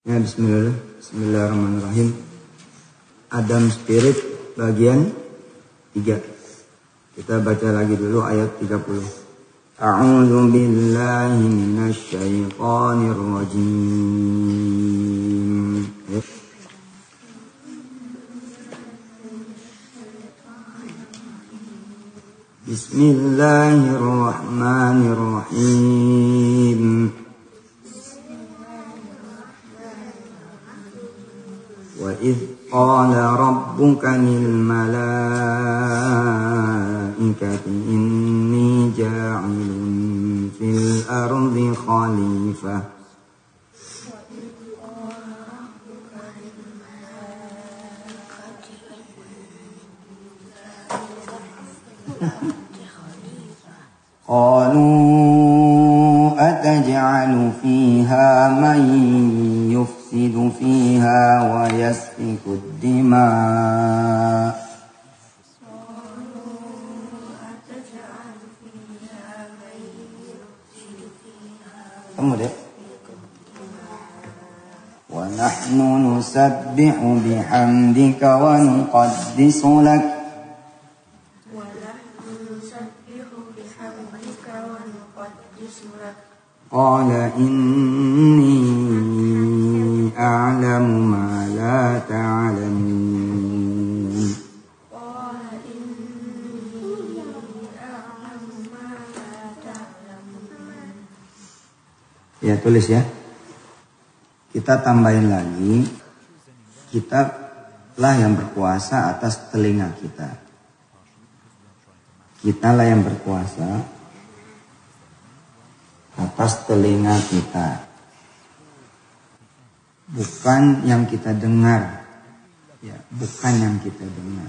Ya, bismillahirrahmanirrahim. Adam Spirit bagian 3. Kita baca lagi dulu ayat 30. A'udzu billahi minasy syaithanir rajim. Bismillahirrahmanirrahim. وَإِذْ قَالَ رَبُّكَ لِلْمَلَائِكَةِ إِنِّي جَاعِلٌ فِي الْأَرْضِ خَلِيفَةً قالوا أتجعل فيها من يفسد فيها ويسفك الدماء ونحن نسبح بحمدك ونقدس لك قال إني أعلم ما لا تعلمون Ya, tulis ya. Kita tambahin lagi, kita lah yang berkuasa atas telinga kita. Kita lah yang berkuasa atas telinga kita, bukan yang kita dengar, ya, bukan yang kita dengar.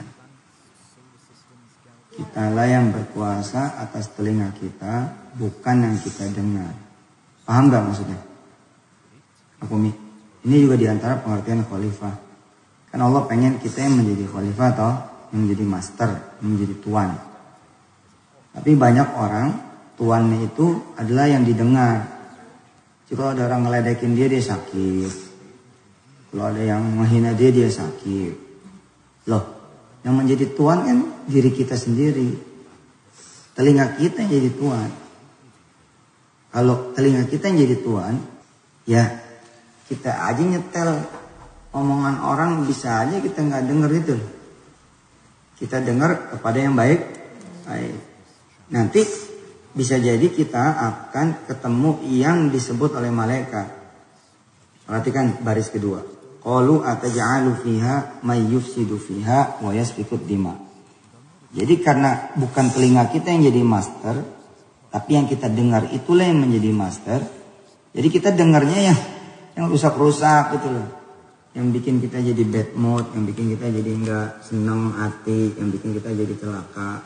Kitalah yang berkuasa atas telinga kita, bukan yang kita dengar. Paham gak maksudnya? Aku ini juga diantara pengertian khalifah. Kan Allah pengen kita yang menjadi khalifah atau yang menjadi master, yang menjadi tuan. Tapi banyak orang tuannya itu adalah yang didengar. Jika ada orang ngeledekin dia sakit. Kalau ada yang menghina dia sakit. Loh, yang menjadi tuan kan diri kita sendiri. Telinga kita yang jadi tuan. Kalau telinga kita yang jadi tuan, ya kita aja nyetel omongan orang, bisa aja kita nggak denger itu. Kita dengar kepada yang baik. Nanti bisa jadi kita akan ketemu yang disebut oleh malaikat. Perhatikan baris kedua. Qalu ataj'alu fiha may yufsidu fiha wa yasfiku dima. Jadi karena bukan telinga kita yang jadi master, tapi yang kita dengar itulah yang menjadi master. Jadi kita dengarnya yang rusak-rusak gitu loh. Yang bikin kita jadi bad mood, yang bikin kita jadi enggak senang hati, yang bikin kita jadi celaka.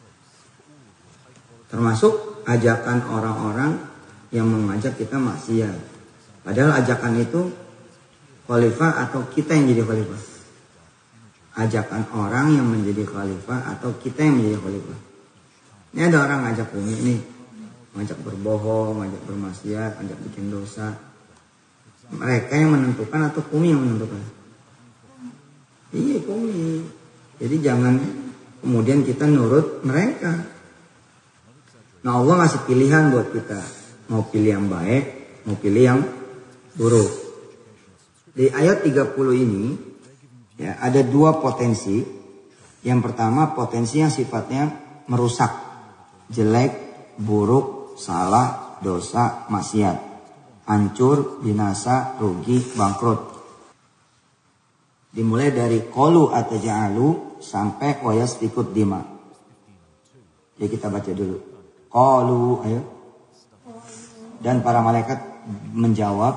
Termasuk ajakan orang-orang yang mengajak kita maksiat. Padahal ajakan itu khalifah atau kita yang jadi khalifah. Ajakan orang yang menjadi khalifah atau kita yang menjadi khalifah. Ini ada orang ngajak Umi nih. Ngajak berbohong, ngajak bermaksiat, ngajak bikin dosa. Mereka yang menentukan atau Umi yang menentukan? Iya, Umi. Jadi jangan kemudian kita nurut mereka. Nah, Allah ngasih pilihan buat kita. Mau pilih yang baik, mau pilih yang buruk. Di ayat 30 ini ya, ada dua potensi. Yang pertama potensi yang sifatnya merusak. Jelek, buruk, salah, dosa, maksiat. Hancur, binasa, rugi, bangkrut. Dimulai dari qalu ataj'alu sampai wa yasfiku dima. Jadi kita baca dulu. Qalu, ayo. Dan para malaikat menjawab,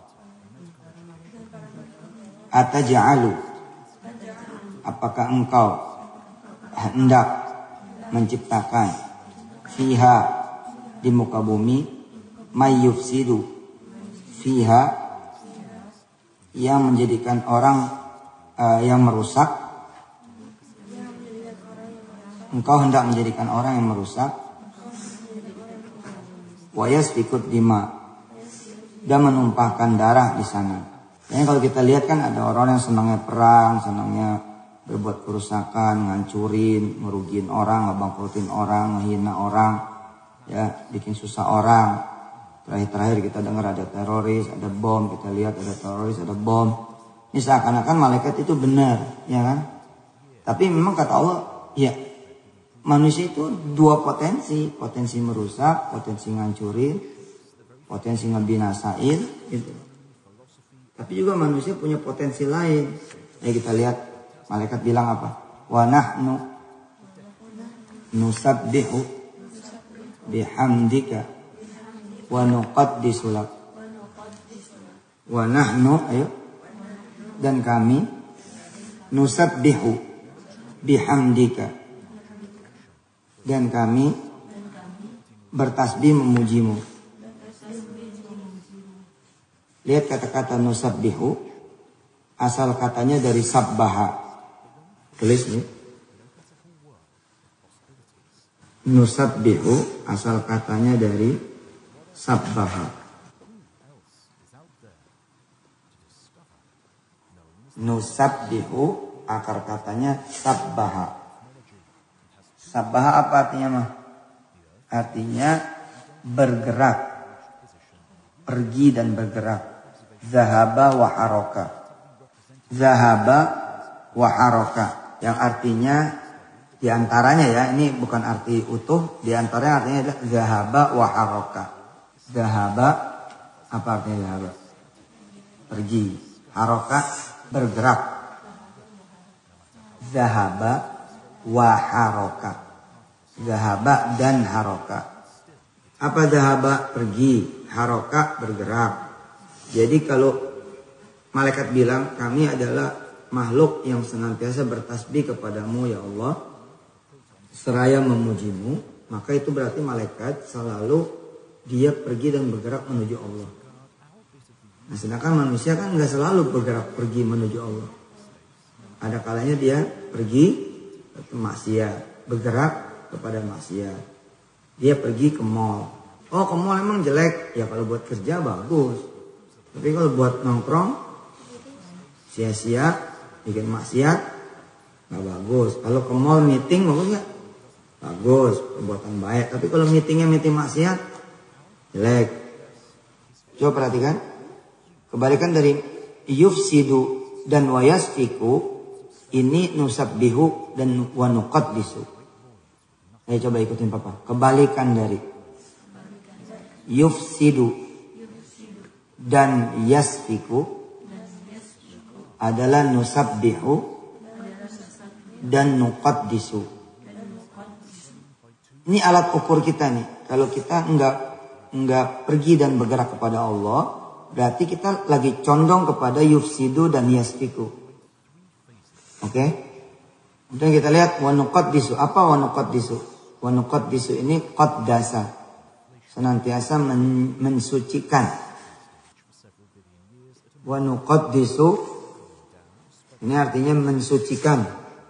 ataj'alu, apakah engkau hendak menciptakan fiha, di muka bumi, may yufsidu fiha, yang menjadikan orang yang merusak. Engkau hendak menjadikan orang yang merusak. Wa yasfikut dima, dan menumpahkan darah di sana. Kayaknya kalau kita lihat kan ada orang yang senangnya perang, senangnya berbuat kerusakan, ngancurin, ngerugiin orang, ngebangkrutin orang, ngehina orang, ya, bikin susah orang. Terakhir kita dengar ada teroris, ada bom, kita lihat ada teroris, ada bom. Ini seakan-akan malaikat itu benar, ya kan? Tapi memang kata Allah, ya, manusia itu dua potensi, potensi merusak, potensi ngancurin, potensi ngebinasain, gitu. Tapi juga manusia punya potensi lain. Ya kita lihat malaikat bilang apa? Wa nahnu nusabbihu bihamdika wa nuqaddisu lak. Wa nahnu, ayo, dan kami nusabbihu bihamdika, dan kami bertasbih memujimu. Lihat kata-kata nusabbihu, asal katanya dari sabbaha. Tulis nih. Nusabbihu asal katanya dari sabbaha. Nusabbihu akar katanya sabbaha. Sabbaha apa artinya mah? Artinya bergerak, pergi dan bergerak. Zahaba wa haroka. Zahaba wa haroka. Yang artinya diantaranya, ya, ini bukan arti utuh. Diantaranya artinya adalah zahaba wa haroka. Zahaba, apa artinya zahaba? Pergi. Haroka, bergerak. Zahaba wa haroka. Zahaba dan haroka. Apa zahaba? Pergi. Haroka, bergerak. Jadi kalau malaikat bilang kami adalah makhluk yang senantiasa bertasbih kepadamu ya Allah, seraya memujimu, maka itu berarti malaikat selalu dia pergi dan bergerak menuju Allah. Nah, sedangkan manusia kan nggak selalu bergerak pergi menuju Allah. Ada kalanya dia pergi ke maksiat, bergerak kepada maksiat. Dia pergi ke mall. Oh, ke mall emang jelek? Ya kalau buat kerja bagus. Tapi kalau buat nongkrong, sia-sia, bikin maksiat, nggak bagus. Kalau ke mall meeting bagus nggak? Bagus, perbuatan baik. Tapi kalau meetingnya meeting maksiat, jelek. Coba perhatikan. Kebalikan dari yufsidu dan wayasfiku, ini nusabbihu dan wanuqaddisu. Ayo coba ikutin papa. Kebalikan dari yufsidu dan yasfiku adalah nusabbihu dan nuqaddisu. Ini alat ukur kita nih. Kalau kita enggak pergi dan bergerak kepada Allah, berarti kita lagi condong kepada yufsidu dan yasfiku. Oke? Kemudian kita lihat wa nuqaddisu. Apa wa nuqaddisu? Wa nuqaddisu ini qaddasa. Senantiasa mensucikan. Wa nuqaddisu ini artinya mensucikan.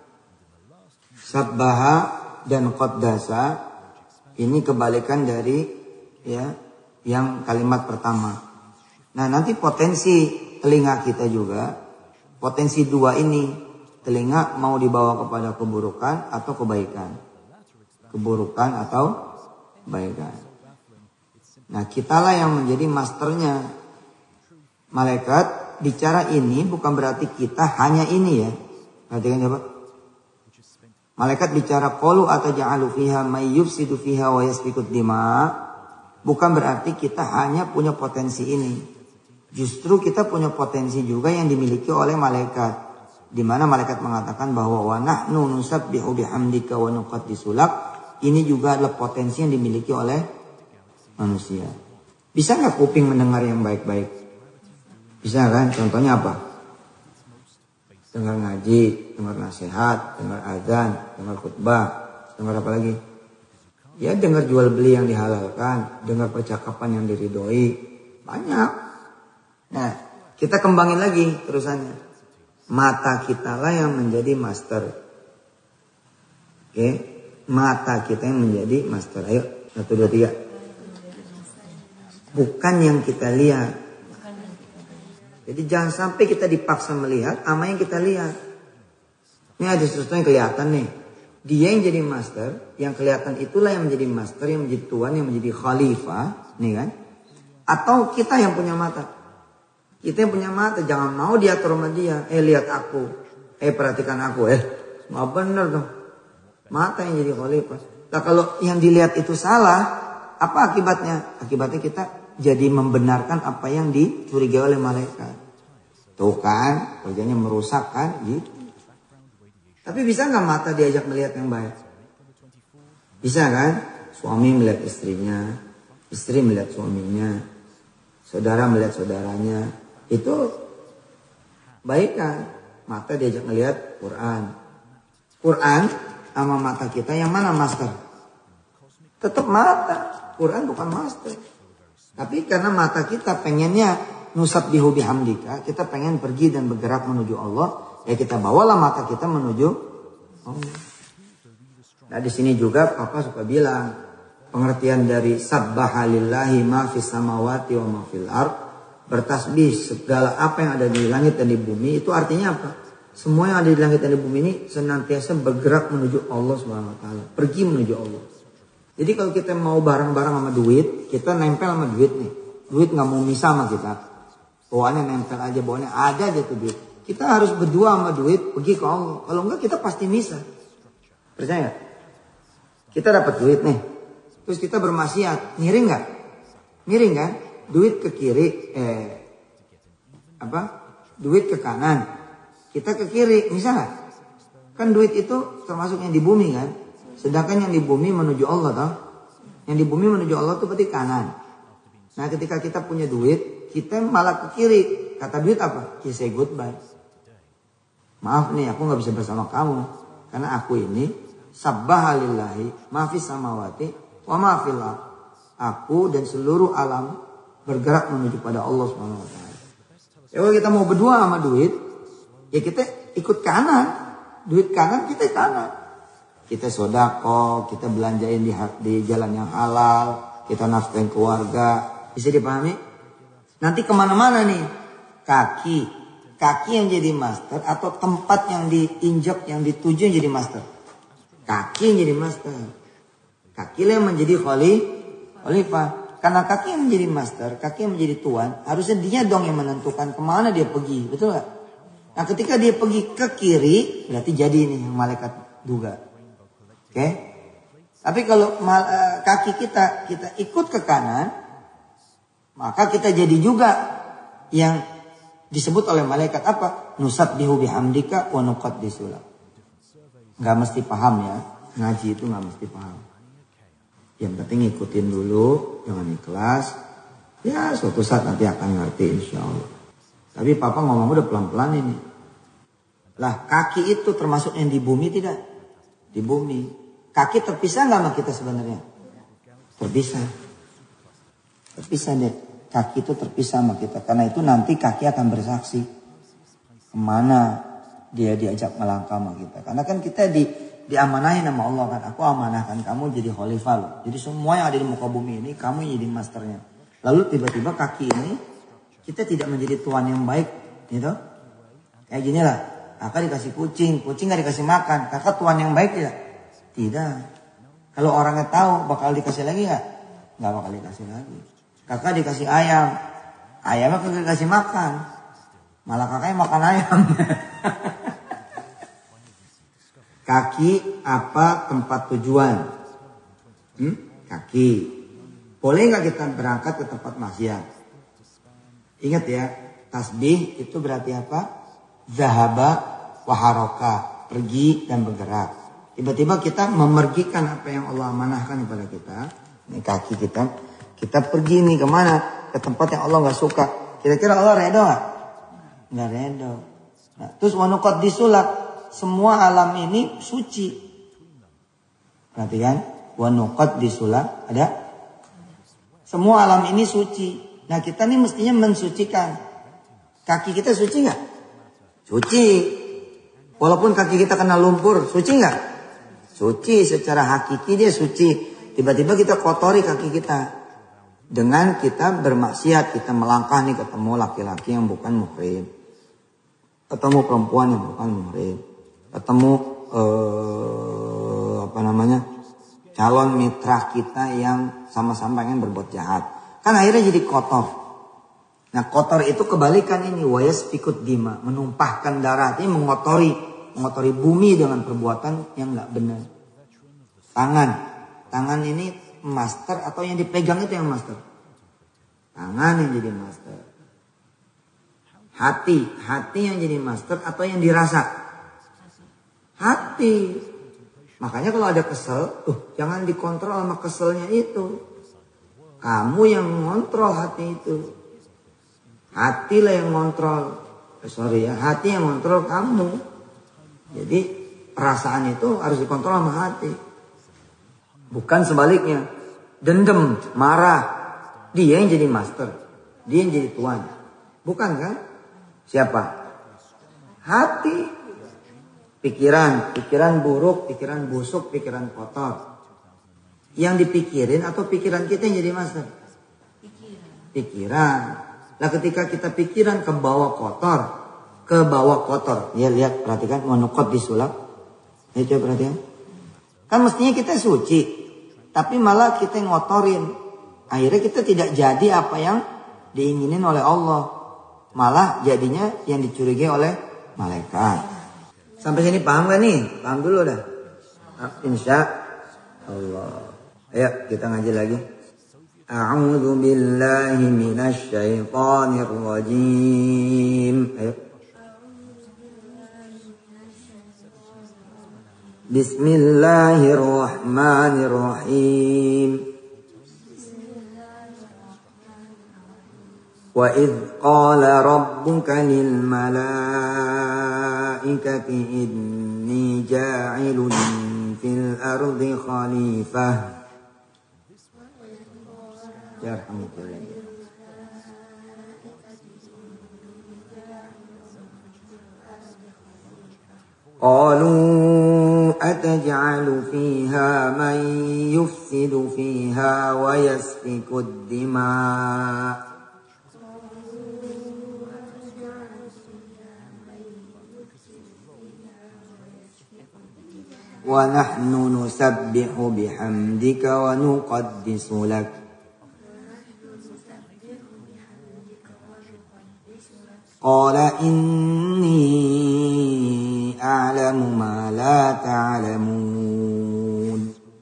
Sabbaha dan qaddasa ini kebalikan dari, ya, yang kalimat pertama. Nah, nanti potensi telinga kita juga, potensi dua ini, telinga mau dibawa kepada keburukan atau kebaikan. Keburukan atau kebaikan. Nah, kitalah yang menjadi masternya. Malaikat bicara ini bukan berarti kita hanya ini, ya. Perhatikan coba. Malaikat bicara qalu ataj'alu fiha may yufsidu fiha wa yasfiku dima, bukan berarti kita hanya punya potensi ini. Justru kita punya potensi juga yang dimiliki oleh malaikat. Di mana malaikat mengatakan bahwa wa nahnu nusabbihu bihamdika wa nuqaddisu lak. Ini juga adalah potensi yang dimiliki oleh manusia. Bisa nggak kuping mendengar yang baik-baik? Bisa kan? Contohnya apa? Dengar ngaji, dengar nasihat, dengar azan, dengar khutbah, dengar apa lagi? Ya dengar jual beli yang dihalalkan, dengar percakapan yang diridhoi, banyak. Nah, kita kembangin lagi terusannya. Mata kita lah yang menjadi master. Oke, mata kita yang menjadi master. Ayo, 1, 2, 3. Bukan yang kita lihat. Jadi jangan sampai kita dipaksa melihat sama yang kita lihat. Ini ada sesuatu yang kelihatan nih. Dia yang jadi master, yang kelihatan itulah yang menjadi master, yang menjadi tuan, yang menjadi khalifah, nih kan? Atau kita yang punya mata. Kita yang punya mata, jangan mau diatur sama dia. Lihat aku, perhatikan aku, mau bener dong. Mata yang jadi khalifah. Nah kalau yang dilihat itu salah, apa akibatnya? Akibatnya kita jadi membenarkan apa yang dicurigai oleh malaikat. Tuh kan, kerjanya merusak kan, gitu. Tapi bisa nggak mata diajak melihat yang baik? Bisa kan? Suami melihat istrinya, istri melihat suaminya, saudara melihat saudaranya. Itu baik kan? Mata diajak melihat Quran. Quran sama mata kita yang mana master? Tetap mata. Quran bukan master. Tapi karena mata kita pengennya nusabbihu bihamdika, kita pengen pergi dan bergerak menuju Allah. Ya kita bawalah mata kita menuju Allah. Nah di sini juga Papa suka bilang pengertian dari sabbaha lillahi ma fis samawati wa ma fil ard, bertasbih segala apa yang ada di langit dan di bumi. Itu artinya apa? Semua yang ada di langit dan di bumi ini senantiasa bergerak menuju Allah Subhanahu wa taala, pergi menuju Allah. Jadi kalau kita mau bareng-bareng sama duit, kita nempel sama duit nih. Duit nggak mau misah sama kita. Bawaannya nempel aja, bawaannya ada aja tuh duit. Kita harus berdua sama duit pergi ke Allah. Kalau enggak kita pasti misah. Percaya? Kita dapat duit nih. Terus kita bermaksiat. Miring nggak? Miring kan? Duit ke kiri. Duit ke kanan. Kita ke kiri. Misal kan duit itu termasuk yang di bumi kan? Sedangkan yang di bumi menuju Allah toh. Yang di bumi menuju Allah itu berarti kanan. Nah ketika kita punya duit, kita malah ke kiri. Kata duit apa? Ya say goodbye. Maaf nih aku gak bisa bersama kamu. Karena aku ini sabbaha lillahi ma fis samawati wa ma fil ard. Aku dan seluruh alam bergerak menuju pada Allah Subhanahu wa taala. Ya kalau kita mau berdua sama duit, ya kita ikut kanan. Duit kanan kita kanan. Kita sedekah, kita belanjain di jalan yang halal, kita nafkahin keluarga. Bisa dipahami? Nanti kemana-mana nih? Kaki yang jadi master atau tempat yang diinjak, yang dituju yang jadi master? Kaki yang jadi master. Kaki yang menjadi khalifah. Karena kaki yang menjadi master, kaki yang menjadi tuan, harusnya dia dong yang menentukan kemana dia pergi. Betul gak? Nah ketika dia pergi ke kiri, berarti jadi ini yang malaikat duga. Oke? Tapi kalau kaki kita ikut ke kanan, maka kita jadi juga yang disebut oleh malaikat apa? Nusabbihu bihamdika wa nuqaddisu lak. Enggak mesti paham ya. Ngaji itu enggak mesti paham. Yang penting ikutin dulu, jangan ikhlas. Ya, suatu saat nanti akan ngerti insyaallah. Tapi Papa ngomong udah pelan-pelan ini. Lah, kaki itu termasuk yang di bumi tidak? Di bumi. Kaki terpisah enggak sama kita sebenarnya? Terpisah. Terpisah deh. Kaki itu terpisah sama kita. Karena itu nanti kaki akan bersaksi. Kemana dia diajak melangkah sama kita. Karena kan kita diamanahin sama Allah kan. Aku amanahkan kamu jadi khalifah loh. Jadi semua yang ada di muka bumi ini kamu jadi masternya. Lalu tiba-tiba kaki ini kita tidak menjadi tuan yang baik. Gitu. Kayak gini lah. Kakak dikasih kucing. Kucing gak dikasih makan. Kakak tuan yang baik tidak? Tidak. Kalau orangnya tahu bakal dikasih lagi gak? Gak bakal dikasih lagi. Kakak dikasih ayam. Ayamnya kakak dikasih makan. Malah kakaknya makan ayam. Kaki apa tempat tujuan? Kaki. Boleh gak kita berangkat ke tempat maksiat? Ingat ya. Tasbih itu berarti apa? Zahaba waharoka. Pergi dan bergerak. Tiba-tiba kita memergikan apa yang Allah amanahkan kepada kita. Ini kaki kita. Kita pergi nih kemana? Ke tempat yang Allah gak suka. Kira-kira Allah redo gak? Gak redo. Nah, terus wanuqat disulak. Semua alam ini suci. Perhatikan. Wanuqat disulak. Ada? Semua alam ini suci. Nah kita nih mestinya mensucikan. Kaki kita suci gak? Suci. Walaupun kaki kita kena lumpur. Suci gak? Suci. Secara hakiki dia suci. Tiba-tiba kita kotori kaki kita. Dengan kita bermaksiat, kita melangkah nih ketemu laki-laki yang bukan muhrim, ketemu perempuan yang bukan muhrim, ketemu calon mitra kita yang sama-sama ingin berbuat jahat, kan akhirnya jadi kotor. Nah kotor itu kebalikan ini, wayasfikut dima, menumpahkan darah, ini mengotori bumi dengan perbuatan yang nggak benar. Tangan ini master atau yang dipegang itu yang master? Tangan yang jadi master. Hati yang jadi master atau yang dirasa? Hati. Makanya kalau ada kesel, jangan dikontrol sama keselnya itu. Kamu yang mengontrol hati itu. Hatilah yang ngontrol. Hati yang ngontrol kamu. Jadi perasaan itu harus dikontrol sama hati. Bukan sebaliknya. Dendam, marah. Dia yang jadi master. Dia yang jadi tuan. Bukan kan? Siapa? Hati. Pikiran buruk, pikiran busuk, pikiran kotor. Yang dipikirin atau pikiran kita yang jadi master? Pikiran. Nah ketika kita pikiran ke bawah kotor. Ya lihat, perhatikan, monokot disulap. Ya coba perhatikan. Kan mestinya kita suci. Tapi malah kita ngotorin. Akhirnya kita tidak jadi apa yang diinginin oleh Allah. Malah jadinya yang dicurigai oleh malaikat. Sampai sini paham gak nih? Paham dulu dah. Insya Allah. Ayo kita ngaji lagi. A'udzu billahi minasy syaithanir rajim. Ayo. Bismillahirrahmanirrahim. Wa idh qala rabbuka lil malaikati inni ja'ilun fil ardi khalifah. Yarhamukallah. Qalu ataj'alu fiha man yufsidu fiha wa yasfiku ad-dima'. Wa nahnu nusabbihu bihamdika wa nuqaddisu lak. Qala inni a'lamu ma la ta'lamun.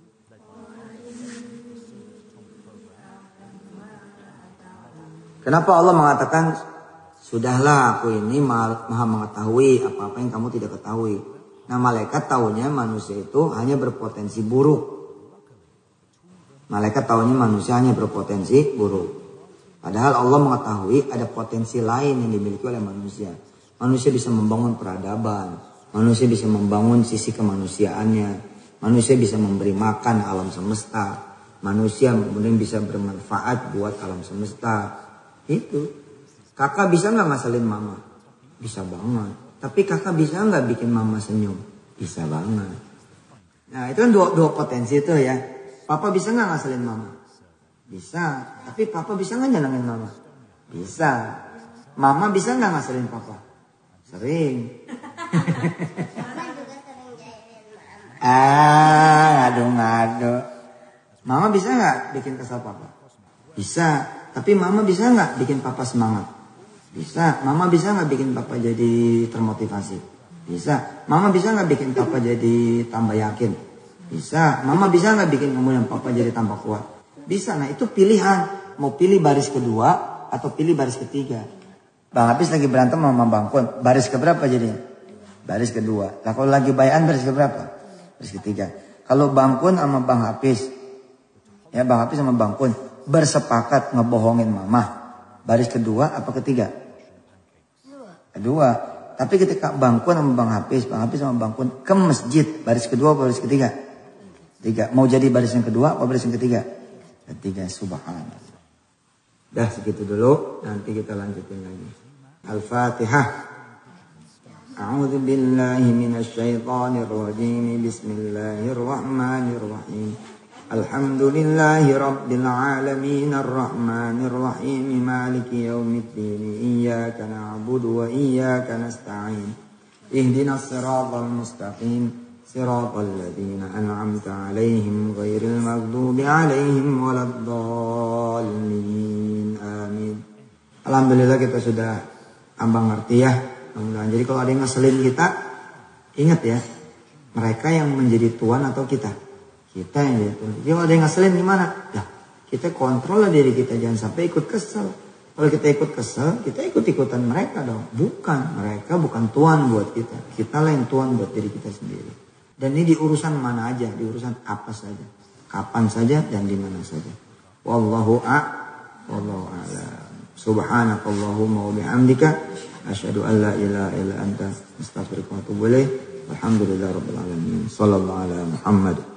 Kenapa Allah mengatakan sudahlah aku ini maha mengetahui apa-apa yang kamu tidak ketahui. Nah malaikat tahunya manusia itu hanya berpotensi buruk. Malaikat tahunya manusia hanya berpotensi buruk. Padahal Allah mengetahui ada potensi lain yang dimiliki oleh manusia. Manusia bisa membangun peradaban. Manusia bisa membangun sisi kemanusiaannya. Manusia bisa memberi makan alam semesta. Manusia kemudian bisa bermanfaat buat alam semesta. Itu. Kakak bisa nggak ngasalin mama? Bisa banget. Tapi kakak bisa nggak bikin mama senyum? Bisa banget. Nah itu kan dua potensi itu ya. Papa bisa nggak ngasalin mama? Bisa. Tapi papa bisa nggak nyenengin mama? Bisa. Mama bisa nggak ngasalin papa? Sering. Ngadu-ngadu. Mama bisa nggak bikin kesal papa? Bisa. Tapi mama bisa nggak bikin papa semangat? Bisa. Mama bisa nggak bikin papa jadi termotivasi? Bisa. Mama bisa nggak bikin papa jadi tambah yakin? Bisa. Mama bisa nggak bikin kemudian papa jadi tambah kuat? Bisa. Nah itu pilihan. Mau pilih baris kedua atau pilih baris ketiga. Bang Hafiz lagi berantem sama Bang Kun. Baris keberapa jadinya? Baris kedua. Nah kalau lagi bayan baris keberapa? Baris ketiga. Kalau Bang Kun sama Bang Hafiz. Ya Bang Hafiz sama Bang Kun bersepakat ngebohongin mama. Baris kedua apa ketiga? Kedua. Tapi ketika Bang Kun sama Bang Hafiz sama Bang Kun ke masjid, baris kedua apa baris ketiga? Tiga. Mau jadi baris yang kedua apa baris yang ketiga? Ketiga. Subhanallah. Dah segitu dulu, nanti kita lanjutin lagi. Al-Fatihah. A'udzu billahi minasy syaithanir rajim. Bismillahirrahmanirrahim. Alhamdulillahi rabbil alamin arrahmanir rahim maliki yaumiddin iyyaka na'budu wa iyyaka nasta'in ihdinas siratal mustaqim siratal ladzina an'amta 'alaihim ghairil maghdubi 'alaihim waladdallin. Amin. Alhamdulillah kita sudah ambang ngerti ya. Jadi kalau ada yang ngeselin kita, ingat ya, mereka yang menjadi tuan atau kita? Kita yang jadi tuan. Jadi kalau ada yang ngeselin gimana? Ya, kita kontrol lah diri kita, jangan sampai ikut kesel. Kalau kita ikut kesel, kita ikut-ikutan mereka dong. Bukan, mereka bukan tuan buat kita. Kita lah yang tuan buat diri kita sendiri. Dan ini di urusan mana aja, di urusan apa saja, kapan saja dan di mana saja. Wallahu a'lam. Subhanakallahumma wa bihamdika asyhadu an la ilaha illa anta astaghfiruka wa atubu ilaik. Alhamdulillahirabbil alamin. Shallallahu ala Muhammad.